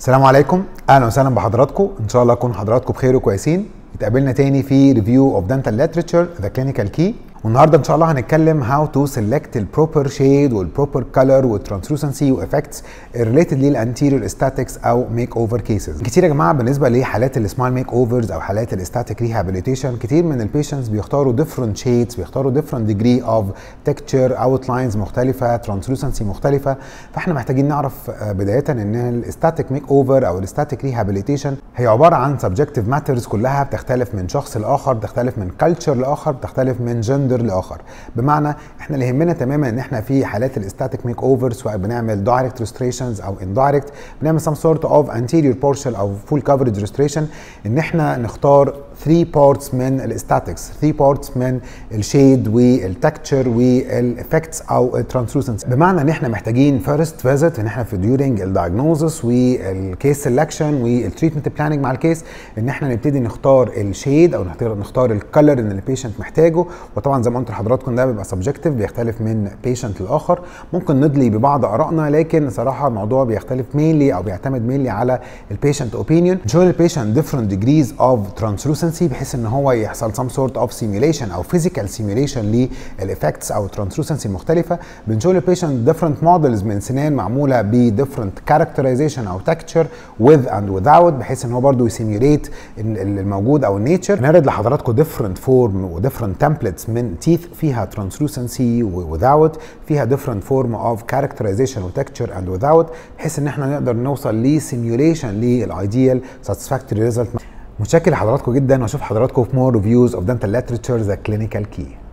السلام عليكم، اهلا وسهلا بحضراتكم. ان شاء الله تكون حضراتكم بخير وكويسين. اتقابلنا تاني في ريفيو اوف دنتال ليتريتشر ذا كلينيكال كي، والنهارده ان شاء الله هنتكلم هاو تو سيلكت البروبر شيد والبروبر كلر والترانسلوسنسي وافكتس ريليتد للانتيريور استاتكس او ميك اوفر كيسز. كتير يا جماعه بالنسبه لحالات السمايل ميك اوفرز او حالات الاستاتيك ريهابيليتيشن، كتير من البيشنتس بيختاروا ديفرنت شيدز، بيختاروا ديفرنت ديجري اوف تكتشر، اوت لاينز مختلفه، ترانسلوسنسي مختلفه. فاحنا محتاجين نعرف بدايه ان الاستاتيك ميك اوفر او الاستاتيك ريهابيليتيشن هي عباره عن سبجكتيف ماترز كلها بتختلف من شخص لاخر، بتختلف من كلتشر لاخر، بتختلف من جندر لاخر. بمعنى احنا اللي يهمنا تماما ان احنا في حالات الاستاتيك ميك اوفر سواء بنعمل دايركت ريستريشنز او اندايركت، بنعمل سم سورت اوف انتيريور بورشن او فول كفرج ريستريشن، ان احنا نختار 3 بارتس من الاستاتكس، 3 بارتس من الشيد والتكتشر والافكتس او الترانسلوسنس. بمعنى ان احنا محتاجين فيرست فيزيت ان احنا في ديورنج الدايجنوزس والكيس سelection والتريتمنت بلاننج مع الكيس، ان احنا نبتدي نختار الشيد او نختار الكلر ان البيشنت محتاجه. وطبعا زي ما قلت لحضراتكم ده بيبقى سبجكتيف، بيختلف من بيشنت لاخر، ممكن ندلي ببعض ارائنا، لكن صراحه الموضوع بيختلف مينلي او بيعتمد مينلي على البيشنت اوبينيون. نشوف البيشنت different degrees of translucency بحيث ان هو يحصل some sort of simulation او physical simulation للإفكتس او translucency المختلفه. بنشوف البيشنت different models من سنان معموله ب different characterization او texture with and without، بحيث ان هو برضه يسيميوليت الموجود او النيتشر. نعرض لحضراتكم different form و different templates من teeth فيها translucency و without، فيها different form of characterization و texture and without، بحيث ان احنا نقدر نوصل ل simulation للايديال satisfactory result. متشكر لحضراتكم جدا، واشوف حضراتكم في more reviews of dental literature the clinical key.